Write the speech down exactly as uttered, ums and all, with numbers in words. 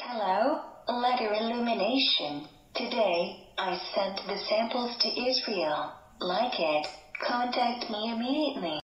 Hello, letter illumination. Today, I sent the samples to Israel. Like it, contact me immediately.